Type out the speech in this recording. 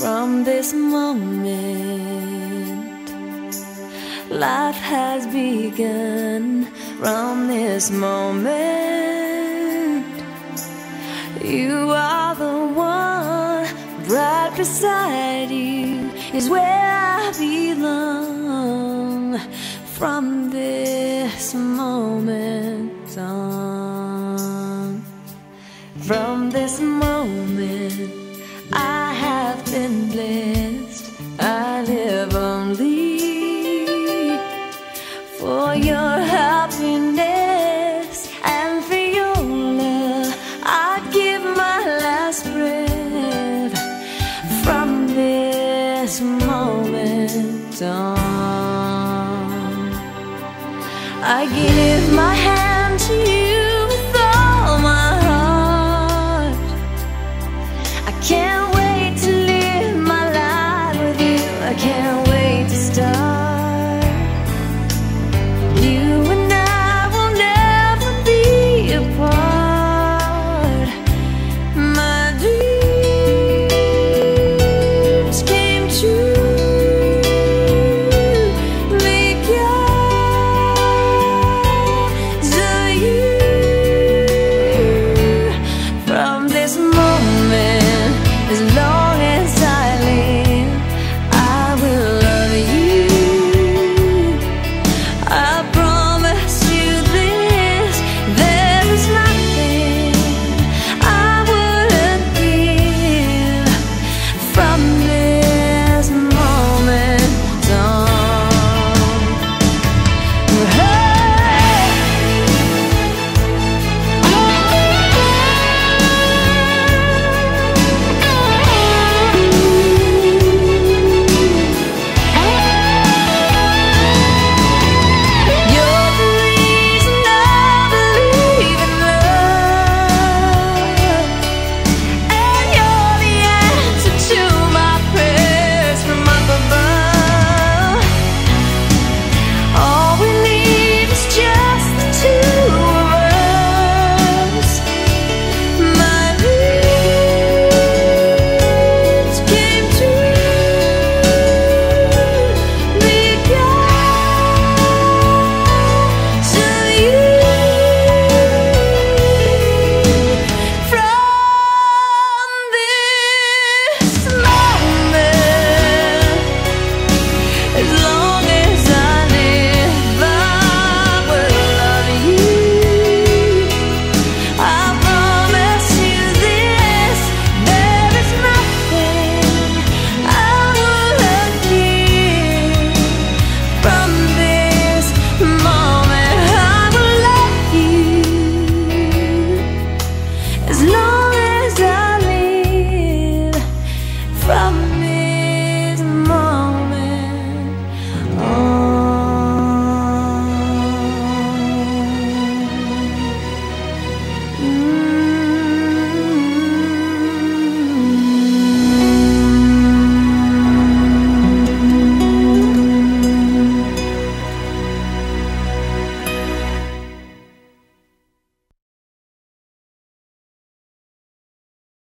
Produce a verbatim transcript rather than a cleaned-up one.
From this moment, life has begun. From this moment, you are the one. Right beside you is where I belong. From this moment on, from this moment, I have been blessed. I live only for your happiness and for your love. I'd give my last breath. From this moment on, I give my